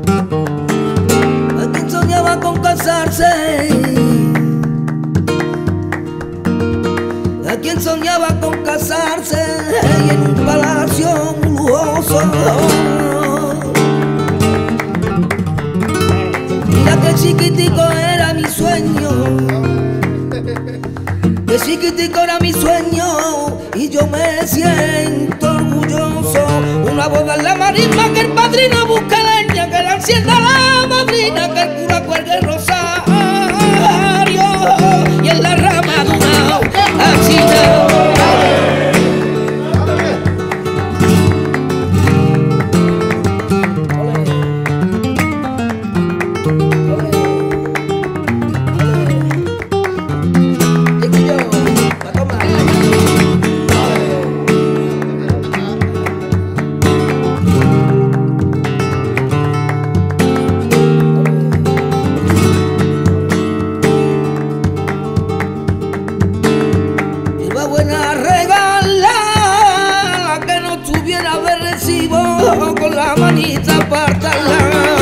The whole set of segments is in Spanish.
a quien soñaba con casarse, a quien soñaba con casarse y en un palacio lujoso. Mira que chiquitico era mi sueño, que chiquitico era mi sueño, y yo me siento orgulloso. Una boda en la marisma, que el padrino busque leña, que la encienda la madrina, que el cura cuelgue el rosario, y en la rama de una achina. Buena regala, la que no tuviera de recibo, con la manita apartada.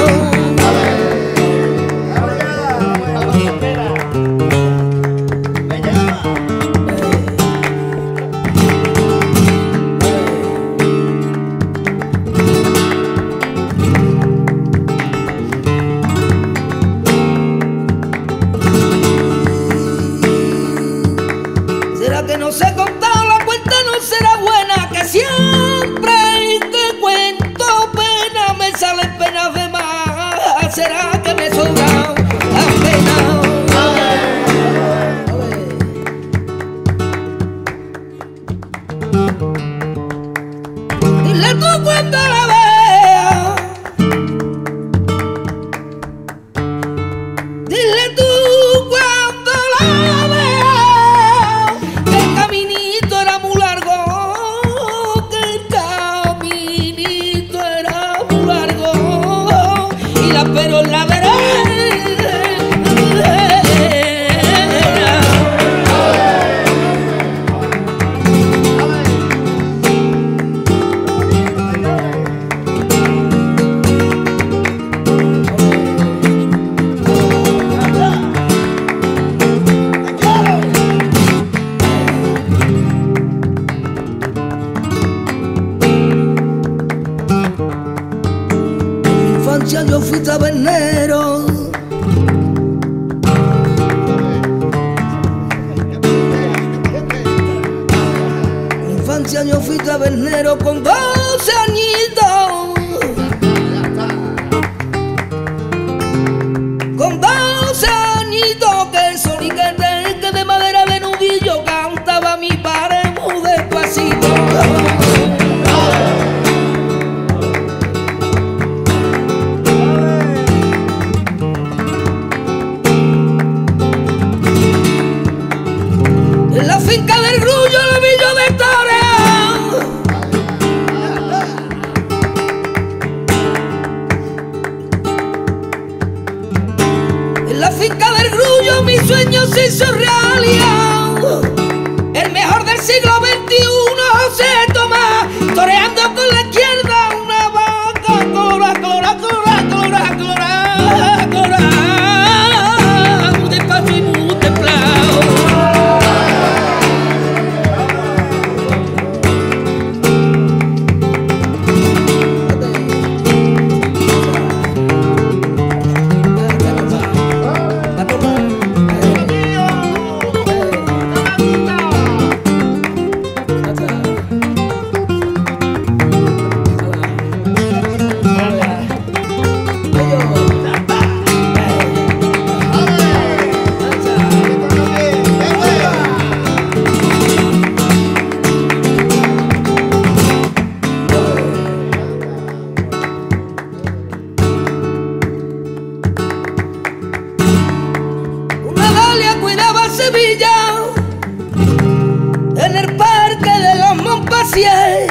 ¿Será que no se ha contado la cuenta? No será buena, que siempre que cuento pena me salen penas de más. ¿Será que me sobra la pena? Dile tú cuando la veas, dile tú cuando la veas, que el caminito era muy largo, que el caminito era muy largo, y la pero en la vereda. Yo fui tabernero, en infancia yo fui tabernero con 12 añitos, con 12 añitos, que el soniquete que de madera de nudillo cantaba mi padre muy despacito. En la finca del Grullo, el villo de Torea, en la finca del Grullo mi sueño se hizo realidad. El mejor del siglo XXI, José Tomás, toreando con la izquierda una vaca cora, cora, cora, cora, cora, cora, muy despacio y muy templado. En el parque de los Montpensier,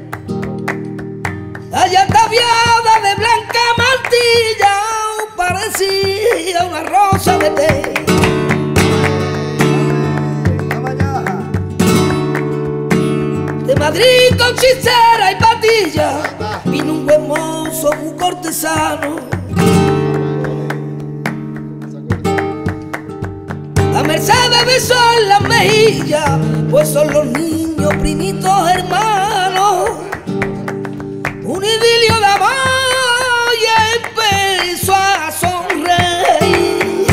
allá ataviada de blanca mantilla, parecía una rosa de té. De Madrid con chistera y patilla vino un buen mozo, un cortesano, ese beso en las mejillas, pues son los niños primitos hermanos. Un idilio de amor y empezó a sonreír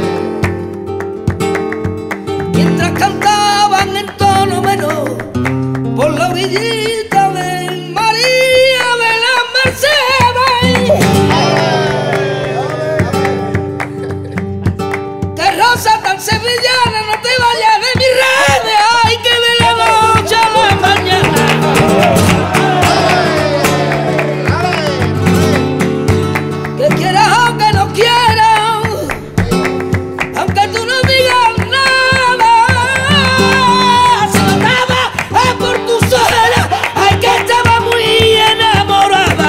mientras cantaban en tono menor por la orillita de María de las Mercedes. Que rosa tan sevillana, no te vayas de mis redes, ay, que de la noche a la mañana. Que quieras o que no quieras, aunque tú no digas nada, se notaba por tu sola, ay, que estaba muy enamorada.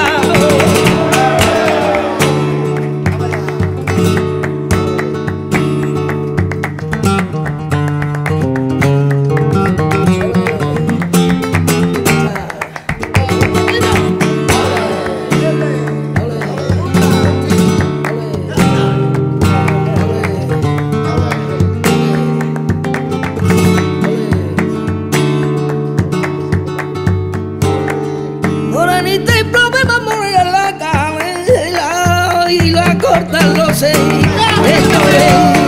Morenita y problema morir en la cabeza y la cortan los seis. Esto es.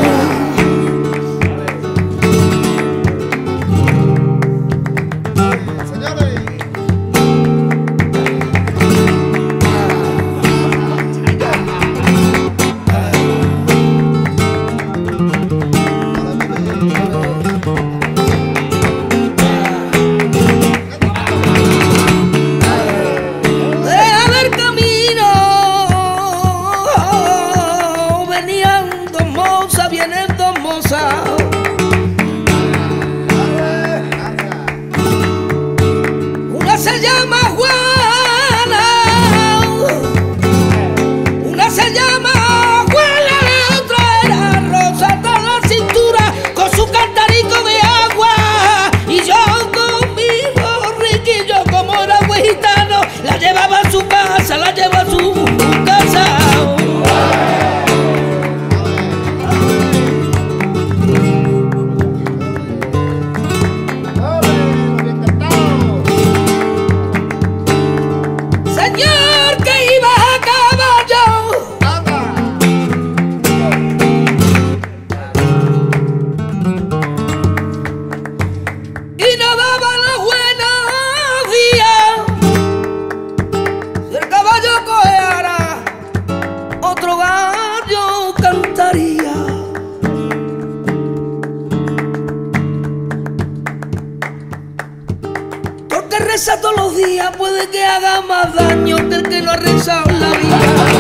Vienen dos mozas, una se llama Juana, una se llama Juana, la otra era Rosa, hasta la cintura con su cantarico de agua. Y yo con mi borriquillo, como era buen gitano, la llevaba a su casa, la llevaba a su casa. Señor, que iba a caballo y no daba la buena vía. Si el caballo cojeara, otro gallo cantaría. Porque reza todos los días puede que haga más daño que el que no ha rezado en la vida.